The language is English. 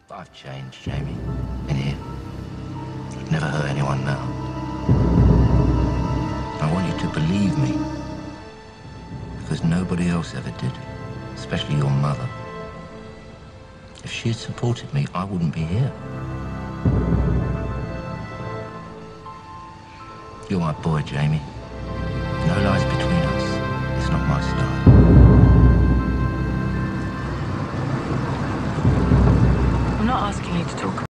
I've changed, Jamie. In here. I'd never hurt anyone now. I want you to believe me. Because nobody else ever did. Especially your mother. If she had supported me, I wouldn't be here. You're my boy, Jamie. No lies between us. It's not my